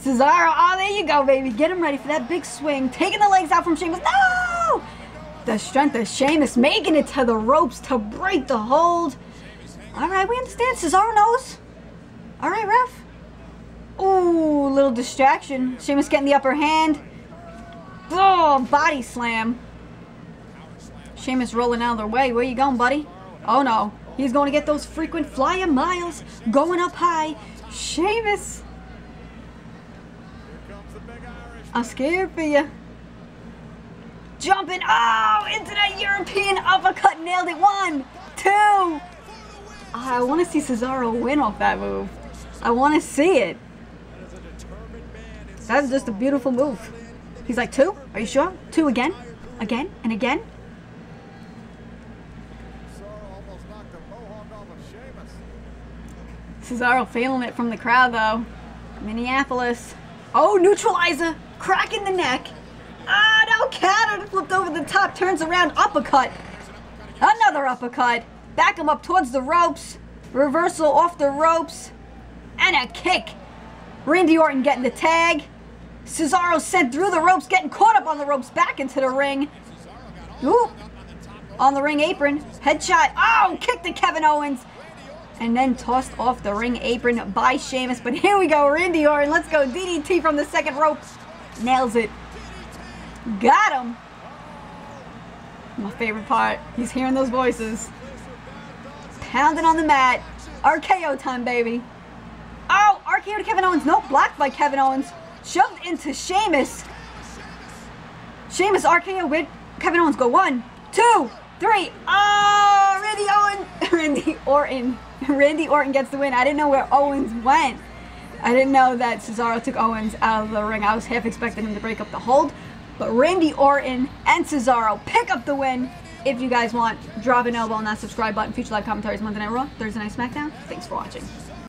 Cesaro, oh, there you go, baby. Get him ready for that big swing. Taking the legs out from Sheamus. No! The strength of Sheamus making it to the ropes to break the hold. All right, we understand. Cesaro knows. All right, ref. Ooh, little distraction. Sheamus getting the upper hand. Oh, body slam. Sheamus rolling out of their way. Where you going, buddy? Oh, no. He's going to get those frequent flyer miles. Going up high. Sheamus. I'm scared for you. Jumping. Oh, into that European uppercut. Nailed it. 1, 2. I want to see Cesaro win off that move. I want to see it. That's just a beautiful move. He's like, 2? Are you sure? 2 again? Again and again? Cesaro feeling it from the crowd, though. Minneapolis. Oh, neutralizer. Cracking the neck. Ah, now counter flipped over the top. Turns around. Uppercut. Another uppercut. Back him up towards the ropes. Reversal off the ropes. And a kick. Randy Orton getting the tag. Cesaro sent through the ropes, getting caught up on the ropes, back into the ring. Ooh. On the ring apron. Headshot. Oh, kick to Kevin Owens. And then tossed off the ring apron by Sheamus. But here we go, Randy Orton. Let's go. DDT from the second rope. Nails it. Got him. My favorite part. He's hearing those voices. Pounding on the mat. RKO time, baby. Oh, RKO to Kevin Owens. Nope, blocked by Kevin Owens. Shoved into Sheamus. Sheamus RKO with Kevin Owens. Go 1, 2, 3. Oh, Randy Orton. Randy Orton gets the win. I didn't know where Owens went. I didn't know that Cesaro took Owens out of the ring. I was half expecting him to break up the hold. But Randy Orton and Cesaro pick up the win. If you guys want, drop an elbow on that subscribe button. Future live commentaries Monday Night Raw, Thursday Night SmackDown. Thanks for watching.